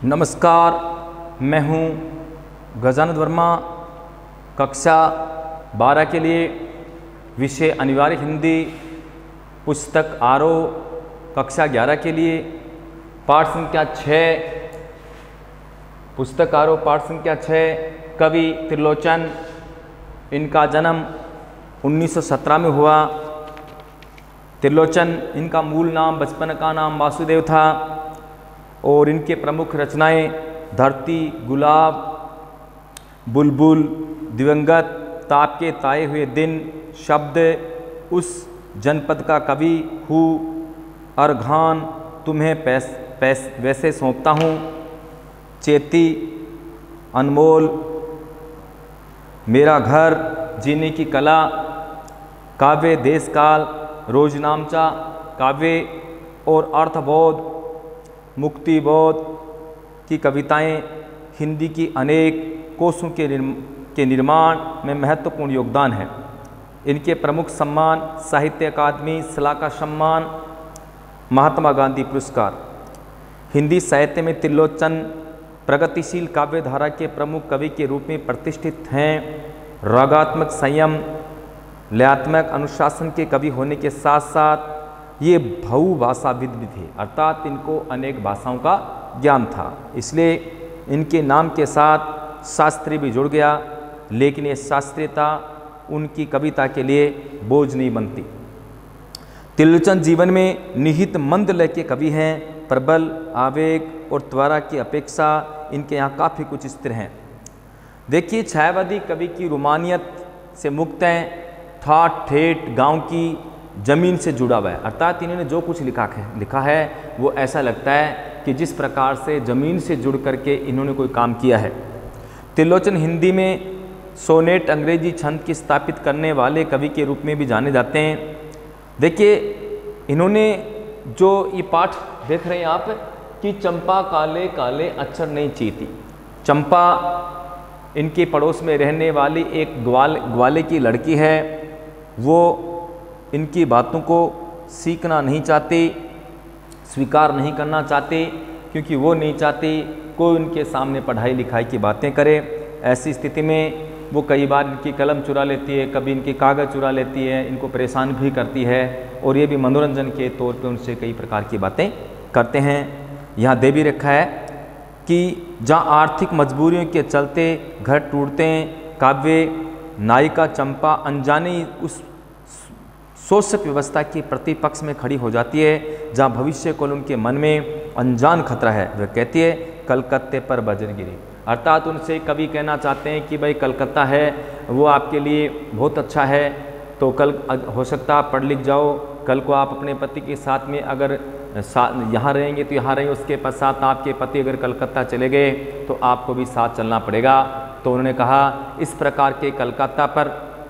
नमस्कार, मैं हूं गजानंद वर्मा। कक्षा 12 के लिए विषय अनिवार्य हिंदी, पुस्तक आरोह। कक्षा 11 के लिए पाठ संख्या 6, पुस्तक आरोह पाठ संख्या 6। कवि त्रिलोचन, इनका जन्म 1917 में हुआ। त्रिलोचन इनका मूल नाम, बचपन का नाम वासुदेव था और इनके प्रमुख रचनाएं धरती, गुलाब, बुलबुल, दिवंगत, ताप के ताए हुए दिन, शब्द, उस जनपद का कवि हूँ, अर्घान, तुम्हें वैसे सौंपता हूँ, चेती, अनमोल, मेरा घर, जीने की कला, काव्य, देश काल, रोजनामचा, काव्य और अर्थबोध, मुक्तिबोध की कविताएं हिंदी की अनेक कोशों के निर्माण में महत्वपूर्ण योगदान है। इनके प्रमुख सम्मान साहित्य अकादमी, सलाका सम्मान, महात्मा गांधी पुरस्कार। हिंदी साहित्य में त्रिलोचन प्रगतिशील काव्य धारा के प्रमुख कवि के रूप में प्रतिष्ठित हैं। रागात्मक संयम, लयात्मक अनुशासन के कवि होने के साथ साथ ये बहुभाषाविद भी थे, अर्थात इनको अनेक भाषाओं का ज्ञान था। इसलिए इनके नाम के साथ शास्त्री भी जुड़ गया, लेकिन ये शास्त्रीयता उनकी कविता के लिए बोझ नहीं बनती। त्रिलोचन जीवन में निहित मंद लय के कवि हैं। प्रबल आवेग और त्वरा की अपेक्षा इनके यहाँ काफ़ी कुछ स्थिर हैं। देखिए, छायावादी कवि की रोमानियत से मुक्त हैं। ठाठ ठेठ गांव की ज़मीन से जुड़ा हुआ है, अर्थात इन्होंने जो कुछ लिखा है वो ऐसा लगता है कि जिस प्रकार से ज़मीन से जुड़ करके इन्होंने कोई काम किया है। त्रिलोचन हिंदी में सोनेट, अंग्रेजी छंद की स्थापित करने वाले कवि के रूप में भी जाने जाते हैं। देखिए, इन्होंने जो ये पाठ देख रहे हैं आप कि चंपा काले काले अक्षर नहीं चीती। चंपा इनके पड़ोस में रहने वाली एक ग्वाले की लड़की है। वो इनकी बातों को सीखना नहीं चाहते, स्वीकार नहीं करना चाहते, क्योंकि वो नहीं चाहते कोई उनके सामने पढ़ाई लिखाई की बातें करे। ऐसी स्थिति में वो कई बार इनकी कलम चुरा लेती है, कभी इनके कागज़ चुरा लेती है, इनको परेशान भी करती है और ये भी मनोरंजन के तौर पे उनसे कई प्रकार की बातें करते हैं। यहाँ दे भी रखा है कि जहाँ आर्थिक मजबूरियों के चलते घर टूटते हैं, काव्य नायिका चंपा अनजानी उस शोषक व्यवस्था के प्रतिपक्ष में खड़ी हो जाती है, जहाँ भविष्य को उनके मन में अनजान खतरा है। वह कहती है कलकत्ते पर बजर गिरी, अर्थात उनसे कवि कहना चाहते हैं कि भाई कलकत्ता है वो आपके लिए बहुत अच्छा है, तो कल हो सकता है पढ़ लिख जाओ, कल को आप अपने पति के साथ में अगर यहाँ रहेंगे तो यहाँ रहेंगे, उसके पश्चात आपके पति अगर कलकत्ता चले गए तो आपको भी साथ चलना पड़ेगा। तो उन्होंने कहा इस प्रकार के कलकत्ता पर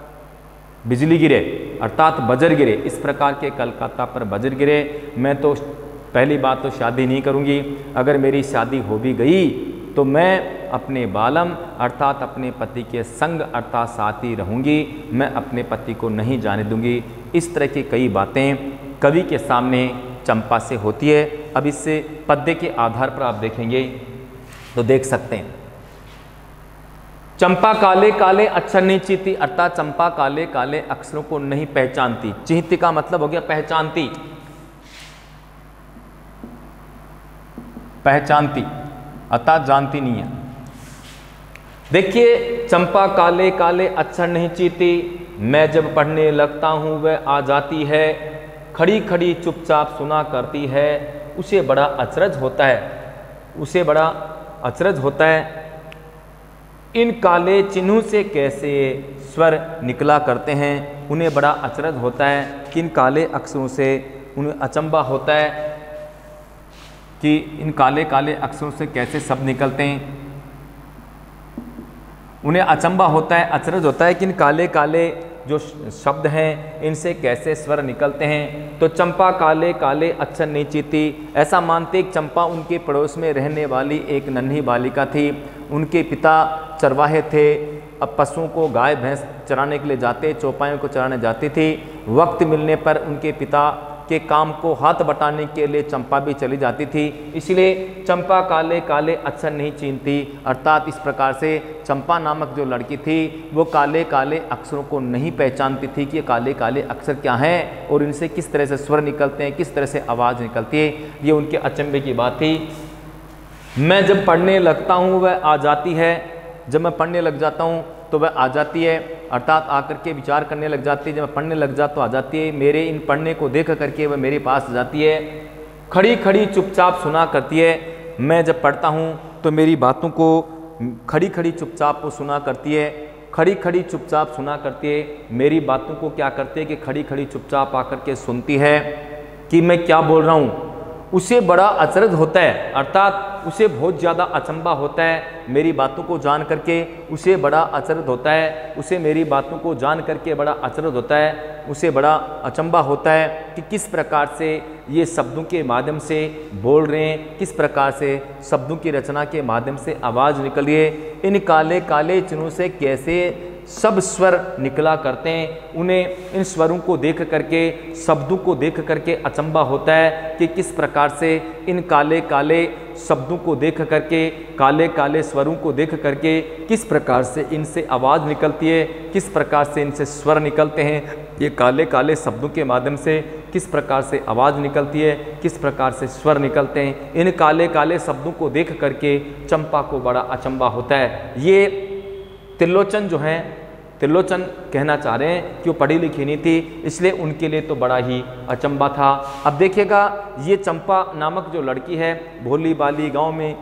बिजली गिरे, अर्थात बजर गिरे, इस प्रकार के कलकत्ता पर बजर गिरे। मैं तो पहली बात तो शादी नहीं करूँगी, अगर मेरी शादी हो भी गई तो मैं अपने बालम अर्थात अपने पति के संग अर्थात साथ ही रहूँगी, मैं अपने पति को नहीं जाने दूँगी। इस तरह की कई बातें कवि के सामने चंपा से होती है। अब इससे पद्य के आधार पर आप देखेंगे तो देख सकते हैं। चंपा काले काले अक्षर नहीं चीती, अर्थात चंपा काले काले अक्षरों को नहीं पहचानती। चिहती का मतलब हो गया पहचानती, पहचानती अर्थात जानती नहीं है। देखिए, चंपा काले काले अक्षर नहीं चीती, मैं जब पढ़ने लगता हूं वह आ जाती है, खड़ी खड़ी चुपचाप सुना करती है, उसे बड़ा अचरज होता है, उसे बड़ा अचरज होता है। इन काले चिन्हों से कैसे स्वर निकला करते हैं, उन्हें बड़ा अचरज होता है कि इन काले अक्षरों से उन्हें अचंबा होता है कि इन काले काले अक्षरों से कैसे शब्द निकलते हैं। उन्हें अचंबा होता है, अचरज होता है कि इन काले काले जो शब्द हैं इनसे कैसे स्वर निकलते हैं। तो चंपा काले काले अक्षर नहीं चीती, ऐसा मानते एक चंपा उनके पड़ोस में रहने वाली एक नन्ही बालिका थी। उनके पिता चरवाहे थे, अब पशुओं को गाय भैंस चराने के लिए जाते, चौपायों को चराने जाती थी। वक्त मिलने पर उनके पिता के काम को हाथ बटाने के लिए चंपा भी चली जाती थी। इसलिए चंपा काले काले अक्षर नहीं चीनती, अर्थात इस प्रकार से चंपा नामक जो लड़की थी वो काले काले अक्षरों को नहीं पहचानती थी कि ये काले काले अक्षर क्या हैं और इनसे किस तरह से स्वर निकलते हैं, किस तरह से आवाज़ निकलती है। ये उनके अचंभे की बात थी। मैं जब पढ़ने लगता हूँ वह आ जाती है, जब मैं पढ़ने लग जाता हूँ तो वह आ जाती है, अर्थात आकर के विचार करने लग जाती है। जब मैं पढ़ने लग जाता तो आ जाती है। मेरे इन पढ़ने को देख करके वह मेरे पास आ जाती है, खड़ी खड़ी चुपचाप सुना करती है। मैं जब पढ़ता हूँ तो मेरी बातों को खड़ी खड़ी चुपचाप वो सुना करती है, खड़ी खड़ी चुपचाप सुना करती है। मेरी बातों को क्या करती है कि खड़ी खड़ी चुपचाप आकर के सुनती है कि मैं क्या बोल रहा हूँ। उसे बड़ा अचरज होता है, अर्थात उसे बहुत ज़्यादा अचंभा होता है मेरी बातों को जान करके, उसे बड़ा अचरज होता है, उसे मेरी बातों को जान करके बड़ा अचरज होता है, उसे बड़ा अचंभा होता है कि किस प्रकार से ये शब्दों के माध्यम से बोल रहे हैं, किस प्रकार से शब्दों की रचना के माध्यम से आवाज़ निकल रही है। इन काले काले चिन्हों से कैसे सब स्वर निकला करते हैं। उन्हें इन स्वरों को देख करके, शब्दों को देख करके अचंभा होता है कि किस प्रकार से इन काले काले शब्दों को देख करके, काले काले स्वरों को देख करके किस प्रकार से इनसे आवाज़ निकलती है, किस प्रकार से इनसे स्वर निकलते हैं। ये काले काले शब्दों के माध्यम से किस प्रकार से आवाज़ निकलती है, किस प्रकार से स्वर निकलते हैं। इन काले काले शब्दों को देख करके चंपा को बड़ा अचंभा होता है। ये त्रिलोचन जो हैं, त्रिलोचन कहना चाह रहे हैं कि वो पढ़ी लिखी नहीं थी, इसलिए उनके लिए तो बड़ा ही अचंभा था। अब देखिएगा, ये चंपा नामक जो लड़की है, भोली बाली गांव में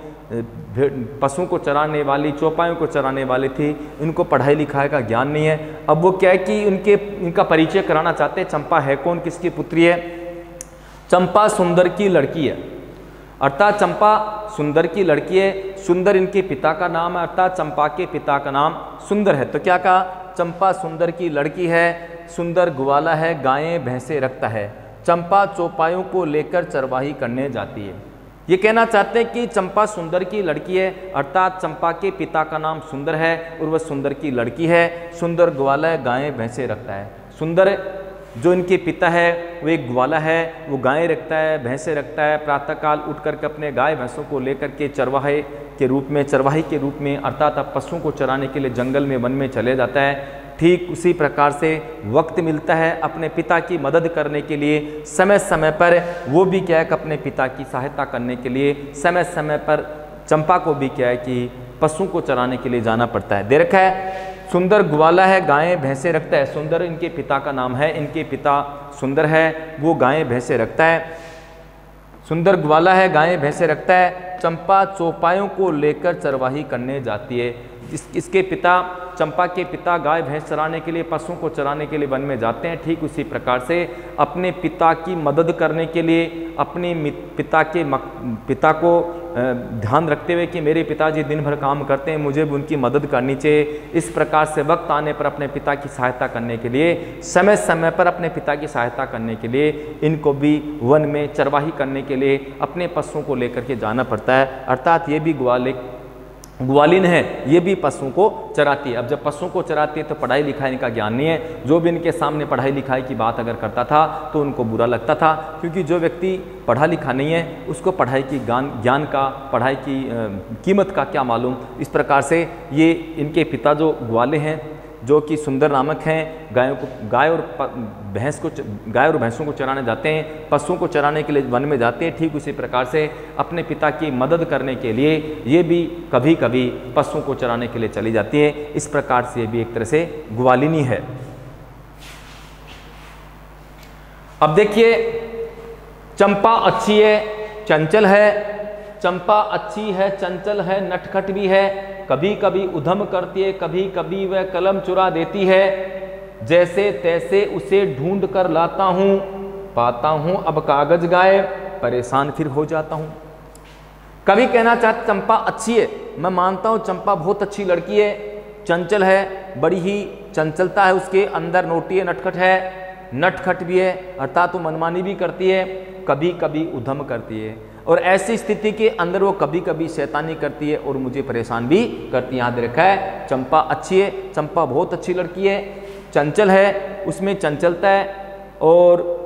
पशुओं को चराने वाली, चौपायों को चराने वाली थी। इनको पढ़ाई लिखाई का ज्ञान नहीं है। अब वो क्या है कि इनका परिचय कराना चाहते हैं। चंपा है कौन, किसकी पुत्री है? चंपा सुंदर की लड़की है, अर्थात चंपा सुंदर की लड़की है। सुंदर इनके पिता का नाम है, अर्थात चंपा के पिता का नाम सुंदर है। तो क्या कहा? चंपा सुंदर की लड़की है, सुंदर ग्वाला है, गायें भैंसे रखता है। चंपा चौपायों को लेकर चरवाही करने जाती है। ये कहना चाहते हैं कि चंपा सुंदर की लड़की है, अर्थात चंपा के पिता का नाम सुंदर है और वह सुंदर की लड़की है। सुंदर ग्वाला है, गायें भैंसे रखता है। सुंदर जो इनके पिता है वो एक ग्वाला है, वो गायें रखता है, भैंसे रखता है। प्रातःकाल उठ करके अपने गाय भैंसों को लेकर के चरवाही के रूप में अर्थात अब पशुओं को चराने के लिए जंगल में, वन में चले जाता है। ठीक उसी प्रकार से वक्त मिलता है अपने पिता की मदद करने के लिए, समय समय पर वो भी क्या है कि अपने पिता की सहायता करने के लिए समय समय पर चंपा को भी क्या है कि पशुओं को चराने के लिए जाना पड़ता है। दे रखा है सुंदर ग्वाला है, गायें भैंसे रखता है। सुंदर इनके पिता का नाम है, इनके पिता सुंदर है, वो गायें भैंसे रखता है। सुंदर ग्वाला है, गायें भैंसे रखता है। चंपा चौपायों को लेकर चरवाही करने जाती है। इसके पिता, चंपा के पिता गाय भैंस चराने के लिए, पशुओं को चराने के लिए वन में जाते हैं। ठीक उसी प्रकार से अपने पिता की मदद करने के लिए, अपने पिता को ध्यान रखते हुए कि मेरे पिताजी दिन भर काम करते हैं, मुझे भी उनकी मदद करनी चाहिए। इस प्रकार से वक्त आने पर अपने पिता की सहायता करने के लिए, समय समय पर अपने पिता की सहायता करने के लिए इनको भी वन में चरवाही करने के लिए अपने पशुओं को लेकर के जाना पड़ता है। अर्थात ये भी ग्वालिन है, ये भी पशुओं को चराती है। अब जब पशुओं को चराती है तो पढ़ाई लिखाई का ज्ञान नहीं है। जो भी इनके सामने पढ़ाई लिखाई की बात अगर करता था तो उनको बुरा लगता था, क्योंकि जो व्यक्ति पढ़ा लिखा नहीं है उसको पढ़ाई की ज्ञान का, पढ़ाई की कीमत का क्या मालूम। इस प्रकार से ये इनके पिता जो ग्वाले हैं, जो कि सुंदर नामक हैं, गाय और भैंसों को चराने जाते हैं, पशुओं को चराने के लिए वन में जाते हैं। ठीक उसी प्रकार से अपने पिता की मदद करने के लिए ये भी कभी कभी पशुओं को चराने के लिए चली जाती है। इस प्रकार से ये भी एक तरह से ग्वालिनी है। अब देखिए, चंपा अच्छी है, चंचल है। चंपा अच्छी है, चंचल है, नटखट भी है, कभी कभी उधम करती है, कभी कभी वह कलम चुरा देती है। जैसे तैसे उसे ढूंढ कर लाता हूँ, पाता हूँ अब कागज गायब, परेशान फिर हो जाता हूँ। कभी कहना चाहते चंपा अच्छी है, मैं मानता हूँ चंपा बहुत अच्छी लड़की है, चंचल है, बड़ी ही चंचलता है उसके अंदर, नोटी है, नटखट भी है, अर्थात वो मनमानी भी करती है, कभी कभी उधम करती है। और ऐसी स्थिति के अंदर वो कभी कभी शैतानी करती है और मुझे परेशान भी करती है। याद रखा है, चंपा अच्छी है, चंपा बहुत अच्छी लड़की है, चंचल है, उसमें चंचलता है और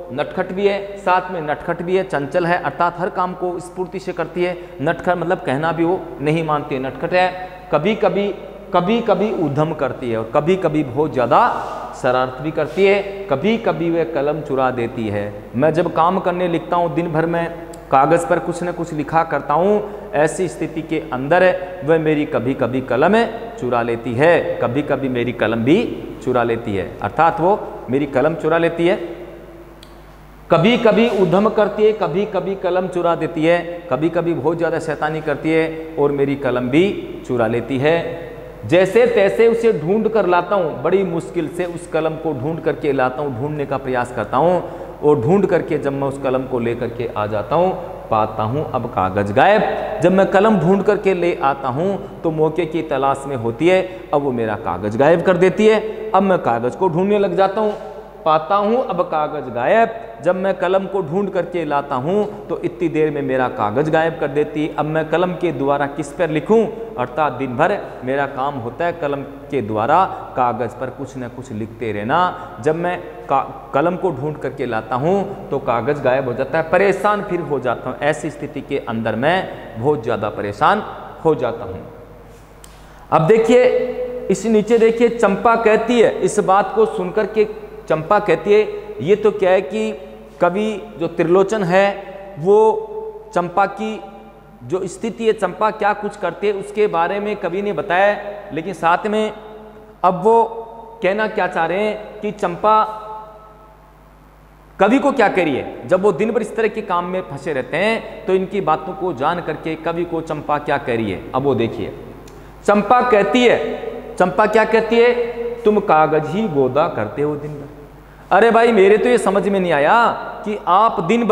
नटखट भी है, साथ में नटखट भी है, चंचल है, अर्थात हर काम को स्फूर्ति से करती है। नटखट मतलब कहना भी वो नहीं मानती है, नटखट है। कभी कभी उद्यम करती है और कभी कभी बहुत ज़्यादा शरारत भी करती है। कभी कभी वह कलम चुरा देती है। मैं जब काम करने लिखता हूँ, दिन भर में कागज़ पर कुछ न कुछ लिखा करता हूँ, ऐसी स्थिति के अंदर वह मेरी कभी कभी कलम चुरा लेती है, कभी कभी मेरी कलम भी चुरा लेती है, अर्थात वो मेरी कलम चुरा लेती है। कभी कभी उद्यम करती है, कभी कभी कलम चुरा देती है, कभी कभी बहुत ज़्यादा शैतानी करती है और मेरी कलम भी चुरा लेती है। जैसे तैसे उसे ढूंढ कर लाता हूँ, बड़ी मुश्किल से उस कलम को ढूंढ करके लाता हूँ, ढूंढने का प्रयास करता हूँ और ढूंढ करके जब मैं उस कलम को ले करके आ जाता हूँ, पाता हूँ अब कागज़ गायब। जब मैं कलम ढूंढ करके ले आता हूँ तो मौके की तलाश में होती है, अब वो मेरा कागज़ गायब कर देती है। अब मैं कागज़ को ढूंढने लग जाता हूँ, पाता हूँ अब कागज़ गायब। जब मैं कलम को ढूंढ करके लाता हूँ तो इतनी देर में मेरा कागज़ गायब कर देती। अब मैं कलम के द्वारा किस पर लिखूँ, अर्थात दिन भर मेरा काम होता है कलम के द्वारा कागज़ पर कुछ न कुछ लिखते रहना। जब मैं कलम को ढूंढ करके लाता हूँ तो कागज़ गायब हो जाता है, परेशान फिर हो जाता हूँ। ऐसी स्थिति के अंदर मैं बहुत ज़्यादा परेशान हो जाता हूँ। अब देखिए इस नीचे देखिए, चंपा कहती है, इस बात को सुनकर के चंपा कहती है, ये तो क्या है कि कवि जो त्रिलोचन है वो चंपा की जो स्थिति है, चंपा क्या कुछ करती है उसके बारे में कवि ने बताया, लेकिन साथ में अब वो कहना क्या चाह रहे हैं कि चंपा कवि को क्या कह रही है। जब वो दिन भर इस तरह के काम में फंसे रहते हैं तो इनकी बातों को जान करके कवि को चंपा क्या कह रही है, अब वो देखिए। चंपा कहती है, चंपा क्या कहती है, तुम कागज ही गोदा करते हो दिन भर। अरे भाई मेरे तो ये समझ में नहीं आया कि आप दिन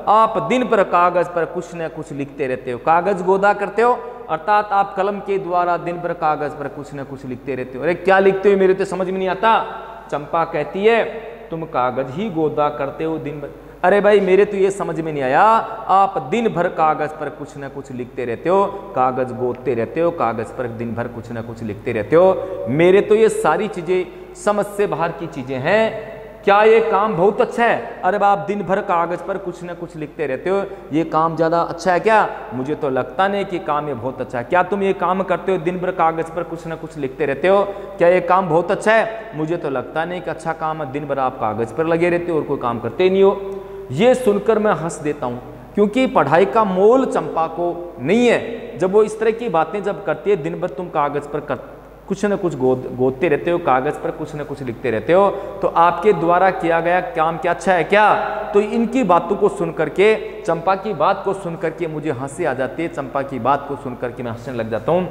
भर कागज पर कुछ न कुछ लिखते रहते हो, कागज गोदा करते हो, अर्थात आप कलम के द्वारा दिन भर कागज पर कुछ न कुछ लिखते रहते हो। अरे क्या लिखते हो मेरे तो समझ में नहीं आता। चंपा कहती है तुम कागज ही गोदा करते हो दिन भर। अरे भाई मेरे तो ये समझ में नहीं आया, आप दिन भर कागज पर कुछ न कुछ लिखते रहते हो, कागज गोदते रहते हो, कागज पर दिन भर कुछ न कुछ लिखते रहते हो। मेरे तो ये सारी चीजें समझ से बाहर की चीजें हैं। क्या ये काम बहुत अच्छा है? अरे आप दिन भर कागज पर कुछ न कुछ लिखते रहते हो, ये काम ज़्यादा अच्छा है क्या? मुझे तो लगता नहीं कि काम ये बहुत अच्छा है। क्या तुम ये काम करते हो, दिन भर कागज पर कुछ न कुछ लिखते रहते हो, क्या ये काम बहुत अच्छा है? मुझे तो लगता नहीं कि अच्छा काम है, दिन भर आप कागज पर लगे रहते हो और कोई काम करते ही नहीं हो। ये सुनकर मैं हंस देता हूँ, क्योंकि पढ़ाई का मोल चंपा को नहीं है। जब वो इस तरह की बातें जब करती है, दिन भर तुम कागज पर कुछ न कुछ गोदते रहते हो, कागज पर कुछ न कुछ लिखते रहते हो, तो आपके द्वारा किया गया काम क्या अच्छा है क्या? तो इनकी बातों को सुन करके, चंपा की बात को सुन करके मुझे हंसी आ जाती है। चंपा की बात को सुन करके मैं हंसने लग जाता हूँ।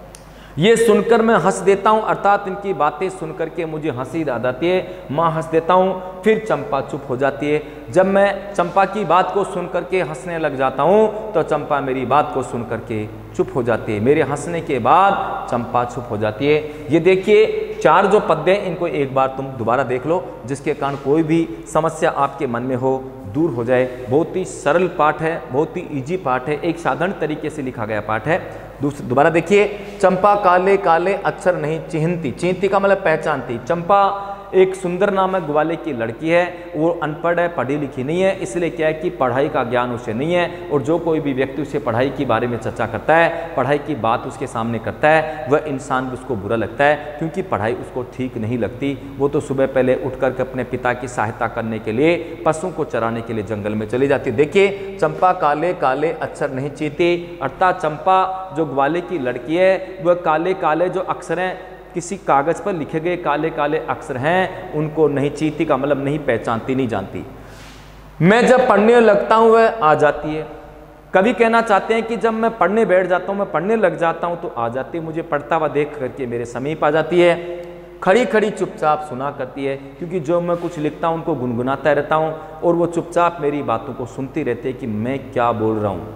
ये सुनकर मैं हंस देता हूँ, अर्थात इनकी बातें सुन करके मुझे हंसी आ जाती है, मैं हंस देता हूँ, फिर चंपा चुप हो जाती है। जब मैं चंपा की बात को सुन करके हंसने लग जाता हूँ तो चंपा मेरी बात को सुन करके चुप हो जाती है। मेरे हंसने के बाद चंपा चुप हो जाती है। ये देखिए 4 जो पद्य हैं, इनको एक बार तुम दोबारा देख लो, जिसके कारण कोई भी समस्या आपके मन में हो दूर हो जाए। बहुत ही सरल पाठ है, बहुत ही इजी पाठ है, एक साधारण तरीके से लिखा गया पाठ है। दोबारा देखिए, चंपा काले काले अक्षर नहीं चिन्हती, चिन्हती का मतलब पहचानती। चंपा एक सुंदर नाम है, ग्वाले की लड़की है, वो अनपढ़ है, पढ़ी लिखी नहीं है, इसलिए क्या है कि पढ़ाई का ज्ञान उसे नहीं है। और जो कोई भी व्यक्ति उसे पढ़ाई के बारे में चर्चा करता है, पढ़ाई की बात उसके सामने करता है, वह इंसान उसको बुरा लगता है, क्योंकि पढ़ाई उसको ठीक नहीं लगती। वो तो सुबह पहले उठ करके अपने पिता की सहायता करने के लिए, पशुओं को चराने के लिए जंगल में चली जाती। देखिए, चंपा काले काले अक्षर नहीं चीती, अर्थात चंपा जो ग्वाले की लड़की है, वह काले काले जो अक्षर हैं, किसी कागज पर लिखे गए काले काले अक्षर हैं, उनको नहीं चीती का मतलब नहीं पहचानती, नहीं जानती। मैं जब पढ़ने लगता हूँ वह आ जाती है। कभी कहना चाहते हैं कि जब मैं पढ़ने बैठ जाता हूँ, मैं पढ़ने लग जाता हूँ तो आ जाती है, मुझे पढ़ता हुआ देख करके मेरे समीप आ जाती है, खड़ी खड़ी चुपचाप सुना करती है, क्योंकि जो मैं कुछ लिखता हूँ उनको गुनगुनाता रहता हूँ और वो चुपचाप मेरी बातों को सुनती रहती है कि मैं क्या बोल रहा हूँ।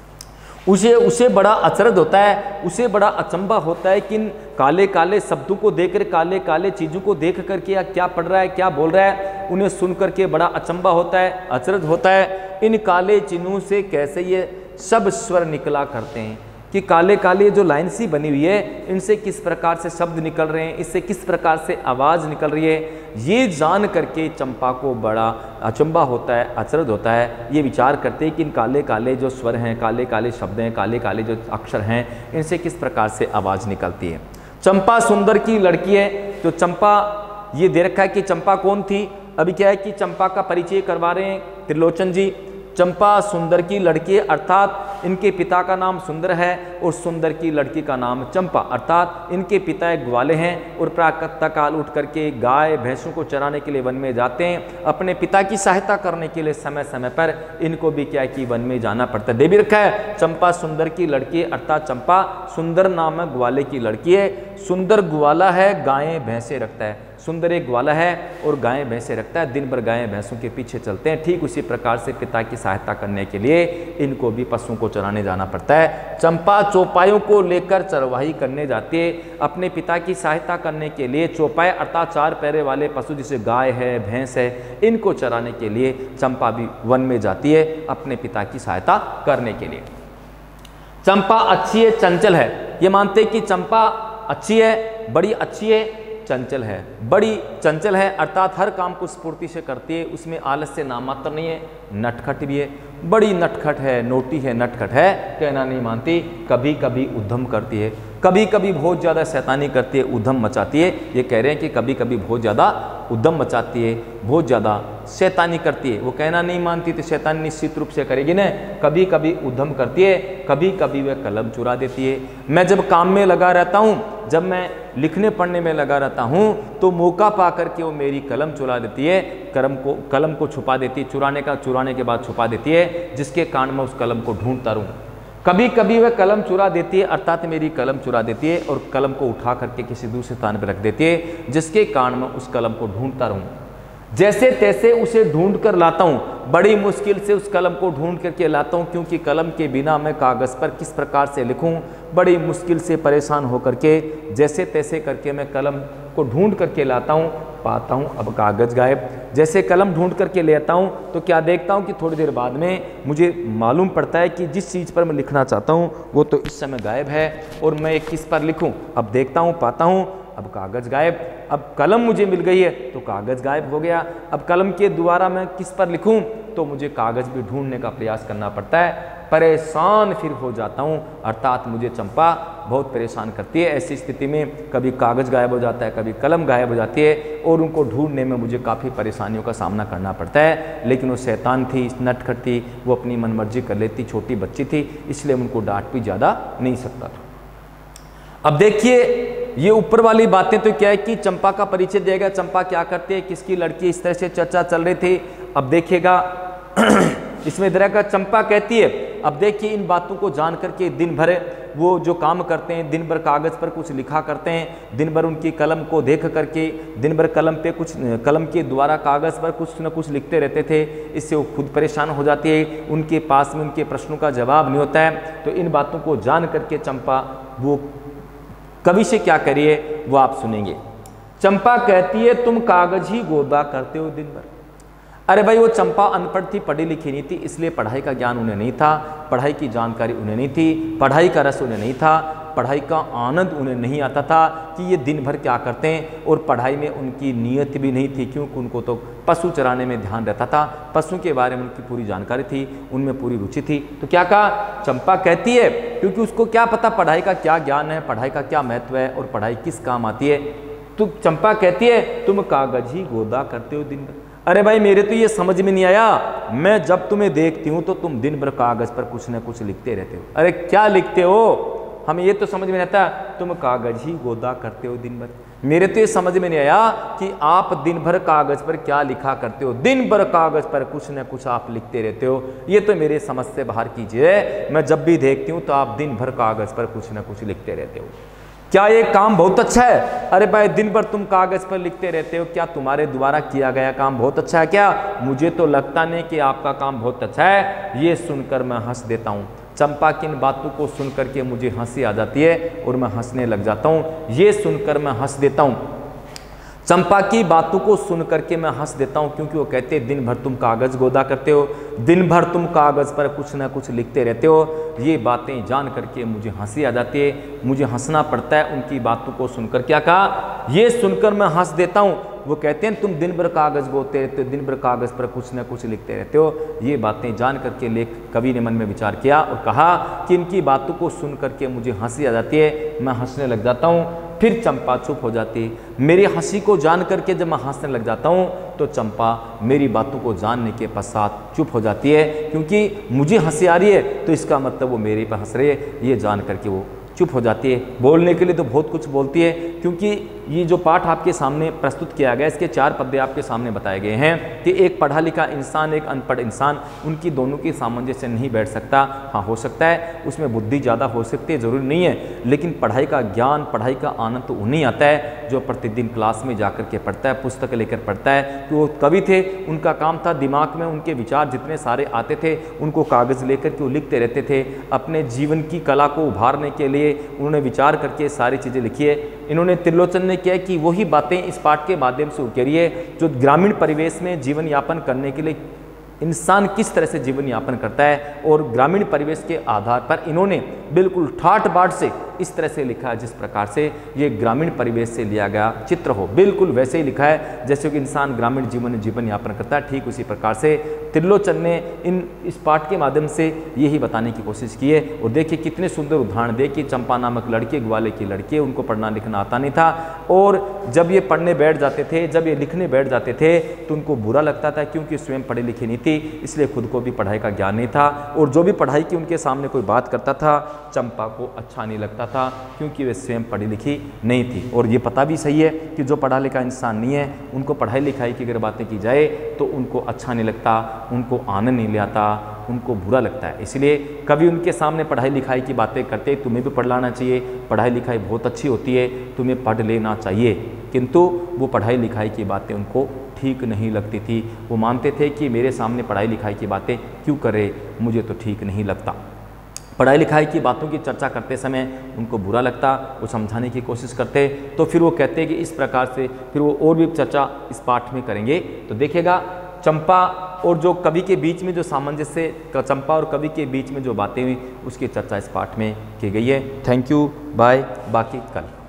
उसे बड़ा अचरज होता है, उसे बड़ा अचंभा होता है कि इन काले काले शब्दों को देखकर, काले काले चीज़ों को देख करके या क्या पढ़ रहा है, क्या बोल रहा है, उन्हें सुन करके बड़ा अचंभा होता है, अचरज होता है। इन काले चिन्हों से कैसे ये सब स्वर निकला करते हैं, कि काले काले जो लाइन सी बनी हुई है, इनसे किस प्रकार से शब्द निकल रहे हैं, इससे किस प्रकार से आवाज़ निकल रही है, ये जान करके चंपा को बड़ा अचंभा होता है, अचरज होता है। ये विचार करते हैं कि इन काले काले जो स्वर हैं, काले काले शब्द हैं, काले काले जो अक्षर हैं, इनसे किस प्रकार से आवाज़ निकलती है। चंपा सुंदर की लड़की है, तो चंपा ये दे रखा है कि चंपा कौन थी। अभी क्या है कि चंपा का परिचय करवा रहे हैं त्रिलोचन जी। चंपा सुंदर की लड़की, अर्थात इनके पिता का नाम सुंदर है और सुंदर की लड़की का नाम चंपा, अर्थात इनके पिता एक ग्वाले हैं और प्रातः काल उठ करके गाय भैंसों को चराने के लिए वन में जाते हैं। अपने पिता की सहायता करने के लिए समय समय पर इनको भी क्या कि वन में जाना पड़ता है। दे भी रखा है चंपा सुंदर की लड़की, अर्थात चंपा सुंदर नामक ग्वाले की लड़की है। सुंदर ग्वाला है, गायें भैंसे रखता है। सुंदर एक ग्वाला है और गायें भैंसे रखता है, दिन भर गायें भैंसों के पीछे चलते हैं। ठीक उसी प्रकार से पिता की सहायता करने के लिए इनको भी पशुओं को चराने जाना पड़ता है। चंपा चौपायों को लेकर चरवाही करने जाती है। अपने पिता की सहायता करने के लिए चौपाए अर्थात 4 पैरे वाले पशु जैसे गाय है, भैंस है, इनको चराने के लिए चंपा भी वन में जाती है अपने पिता की सहायता करने के लिए। चंपा अच्छी है, चंचल है। ये मानते हैं कि चंपा अच्छी है, बड़ी अच्छी है, चंचल है, बड़ी चंचल है, अर्थात हर काम को स्फूर्ति से करती है, उसमें आलस्य नाम मात्र नहीं है, नटखट भी है, बड़ी नटखट है, नोटी है, नटखट है, कहना नहीं मानती। कभी कभी उद्यम करती है, कभी कभी बहुत ज़्यादा शैतानी करती है, उद्यम मचाती है। ये कह रहे हैं कि कभी कभी बहुत ज़्यादा उद्यम मचाती है, बहुत ज़्यादा शैतानी करती है। वो कहना नहीं मानती तो शैतानी निश्चित रूप से करेगी ना। कभी कभी उद्यम करती है, कभी कभी वह कलम चुरा देती है। मैं जब काम में लगा रहता हूँ, जब मैं लिखने पढ़ने में लगा रहता हूँ, तो मौका पा करके वो मेरी कलम चुरा देती है, कलम को छुपा देती है, चुराने के बाद छुपा देती है, जिसके कारण मैं उस कलम को ढूंढता रहूँ। कभी कभी वह कलम चुरा देती है, अर्थात मेरी कलम चुरा देती है और कलम को उठा करके किसी दूसरे स्थान पर रख देती है, जिसके कारण मैं उस कलम को ढूंढता रहूँ। जैसे तैसे उसे ढूंढ कर लाता हूँ, बड़ी मुश्किल से उस कलम को ढूंढ करके लाता हूँ, क्योंकि कलम के बिना मैं कागज़ पर किस प्रकार से लिखूँ, बड़ी मुश्किल से परेशान होकर के जैसे तैसे करके मैं कलम को ढूंढ करके लाता हूँ, पाता हूँ अब कागज़ गायब। जैसे कलम ढूंढ करके लेता हूँ तो क्या देखता हूँ कि थोड़ी देर बाद में मुझे मालूम पड़ता है कि जिस चीज़ पर मैं लिखना चाहता हूँ वो तो इस समय गायब है, और मैं किस पर लिखूँ। अब देखता हूँ, पाता हूँ अब कागज़ गायब। अब कलम मुझे मिल गई है तो कागज़ गायब हो गया। अब कलम के द्वारा मैं किस पर लिखूं, तो मुझे कागज़ भी ढूंढने का प्रयास करना पड़ता है। परेशान फिर हो जाता हूं, अर्थात मुझे चंपा बहुत परेशान करती है। ऐसी स्थिति में कभी कागज़ गायब हो जाता है, कभी कलम गायब हो जाती है, और उनको ढूंढने में मुझे काफ़ी परेशानियों का सामना करना पड़ता है। लेकिन वो शैतान थी, नटखट थी, वो अपनी मनमर्जी कर लेती, छोटी बच्ची थी, इसलिए उनको डांट भी ज़्यादा नहीं सकता था। अब देखिए ये ऊपर वाली बातें तो क्या है कि चंपा का परिचय दिया गया, चंपा क्या करती है, किसकी लड़की, इस तरह से चर्चा चल रही थी। अब देखिएगा इसमें इधर का चंपा कहती है, अब देखिए इन बातों को जान करके दिन भर वो जो काम करते हैं, दिन भर कागज़ पर कुछ लिखा करते हैं, दिन भर उनकी कलम को देख करके दिन भर कलम के द्वारा कागज़ पर कुछ न कुछ लिखते रहते थे। इससे वो खुद परेशान हो जाती है, उनके पास में उनके प्रश्नों का जवाब नहीं होता है। तो इन बातों को जान करके चंपा वो कवि से क्या करिए वो आप सुनेंगे। चंपा कहती है तुम कागज ही गोदा करते हो दिन भर। अरे भाई वो चंपा अनपढ़ थी, पढ़ी लिखी नहीं थी, इसलिए पढ़ाई का ज्ञान उन्हें नहीं था, पढ़ाई की जानकारी उन्हें नहीं थी, पढ़ाई का रस उन्हें नहीं था, पढ़ाई का आनंद उन्हें नहीं आता था कि ये दिन भर क्या करते हैं। और पढ़ाई में उनकी नीयत भी नहीं थी, क्योंकि उनको तो पशु चराने में ध्यान रहता था, पशु के बारे में उनकी पूरी जानकारी थी, उनमें पूरी रुचि थी। तो क्या कहा, चंपा कहती है, क्योंकि उसको क्या पता पढ़ाई का क्या ज्ञान है, पढ़ाई का क्या महत्व है और पढ़ाई किस काम आती है। तो चंपा कहती है तुम कागज ही गोदा करते हो दिन भर। अरे भाई मेरे तो ये समझ में नहीं आया, मैं जब तुम्हें देखती हूँ तो तुम दिन भर कागज़ पर कुछ न कुछ लिखते रहते हो। अरे क्या लिखते हो, हमें ये तो समझ में नहीं आता, तुम कागज़ ही गोदा करते हो दिन भर। मेरे तो ये समझ में नहीं आया कि आप दिन भर कागज़ पर क्या लिखा करते हो, दिन भर कागज़ पर कुछ न कुछ आप लिखते रहते हो, ये तो मेरे समझ से बाहर कीजिए। मैं जब भी देखती हूँ तो आप दिन भर कागज़ पर कुछ न कुछ लिखते रहते हो। क्या ये काम बहुत अच्छा है? अरे भाई दिन भर तुम कागज़ पर लिखते रहते हो, क्या तुम्हारे द्वारा किया गया काम बहुत अच्छा है क्या? मुझे तो लगता नहीं कि आपका काम बहुत अच्छा है। ये सुनकर मैं हंस देता हूँ। चंपा की इन बातों को सुन करके मुझे हंसी आ जाती है और मैं हंसने लग जाता हूँ। ये सुनकर मैं हंस देता हूँ। चंपा की बातों को सुन करके मैं हंस देता हूँ, क्योंकि वो कहते हैं दिन भर तुम कागज़ गोदा करते हो, दिन भर तुम कागज़ पर कुछ ना कुछ लिखते रहते हो। ये बातें जान करके मुझे हंसी आ जाती है, मुझे हंसना पड़ता है उनकी बातों को सुनकर। क्या कहा? ये सुनकर मैं हंस देता हूँ। वो कहते हैं तुम दिन भर कागज़ बोते रहते हो, दिन भर कागज़ पर कुछ ना कुछ लिखते रहते हो। ये बातें जान करके कवि ने मन में विचार किया और कहा कि इनकी बातों को सुन करके मुझे हंसी आ जाती है, मैं हंसने लग जाता हूँ। फिर चंपा चुप हो जाती है। मेरी हंसी को जान करके जब मैं हंसने लग जाता हूँ तो चंपा मेरी बातों को जानने के पश्चात चुप हो जाती है, क्योंकि मुझे हंसी आ रही है तो इसका मतलब वो मेरे पर हंस रही है, ये जान करके वो चुप हो जाती है। बोलने के लिए तो बहुत कुछ बोलती है, क्योंकि ये जो पाठ आपके सामने प्रस्तुत किया गया, इसके 4 पद्य आपके सामने बताए गए हैं कि एक पढ़ा लिखा इंसान, एक अनपढ़ इंसान, उनकी दोनों की सामंजस्य नहीं बैठ सकता। हाँ, हो सकता है उसमें बुद्धि ज़्यादा हो सकती है, ज़रूरी नहीं है, लेकिन पढ़ाई का ज्ञान, पढ़ाई का आनंद तो उन्हें आता है जो प्रतिदिन क्लास में जाकर के पढ़ता है, पुस्तक लेकर पढ़ता है। कि वो कवि थे, उनका काम था दिमाग में उनके विचार जितने सारे आते थे उनको कागज़ लेकर के वो लिखते रहते थे। अपने जीवन की कला को उभारने के लिए उन्होंने विचार करके सारी चीज़ें लिखी है। इन्होंने त्रिलोचन ने किया कि वही बातें इस पाठ के माध्यम से उकेरिए जो ग्रामीण परिवेश में जीवन यापन करने के लिए इंसान किस तरह से जीवन यापन करता है, और ग्रामीण परिवेश के आधार पर इन्होंने बिल्कुल ठाठ बाट से इस तरह से लिखा है जिस प्रकार से ये ग्रामीण परिवेश से लिया गया चित्र हो, बिल्कुल वैसे ही लिखा है जैसे कि इंसान ग्रामीण जीवन यापन करता है। ठीक उसी प्रकार से त्रिलोचन ने इस पाठ के माध्यम से यही बताने की कोशिश की है। और देखिए कितने सुंदर उदाहरण दे कि चंपा नामक लड़के, ग्वाले की लड़की, उनको पढ़ना लिखना आता नहीं था, और जब ये पढ़ने बैठ जाते थे, जब ये लिखने बैठ जाते थे तो उनको बुरा लगता था, क्योंकि स्वयं पढ़ी लिखी नहीं थी, इसलिए खुद को भी पढ़ाई का ज्ञान नहीं था। और जो भी पढ़ाई की उनके सामने कोई बात करता था चंपा को अच्छा नहीं लगता था, क्योंकि वे स्वयं पढ़ी लिखी नहीं थी। और ये पता भी सही है कि जो पढ़ा लिखा इंसान नहीं है उनको पढ़ाई लिखाई की अगर बातें की जाए तो उनको अच्छा नहीं लगता, उनको आनंद नहीं आता, उनको बुरा लगता है। इसलिए कभी उनके सामने पढ़ाई लिखाई की बातें करते, तुम्हें भी पढ़ लाना चाहिए, पढ़ाई लिखाई बहुत अच्छी होती है, तुम्हें पढ़ लेना चाहिए, किंतु वो पढ़ाई लिखाई की बातें उनको ठीक नहीं लगती थी। वो मानते थे कि मेरे सामने पढ़ाई लिखाई की बातें क्यों करे, मुझे तो ठीक नहीं लगता। पढ़ाई लिखाई की बातों की चर्चा करते समय उनको बुरा लगता, वो समझाने की कोशिश करते, तो फिर वो कहते कि इस प्रकार से फिर वो और भी चर्चा इस पाठ में करेंगे। तो देखिएगा चंपा और जो कवि के बीच में जो सामंजस्य, चंपा और कवि के बीच में जो बातें हुई उसकी चर्चा इस पाठ में की गई है। थैंक यू, बाय, बाकी कल।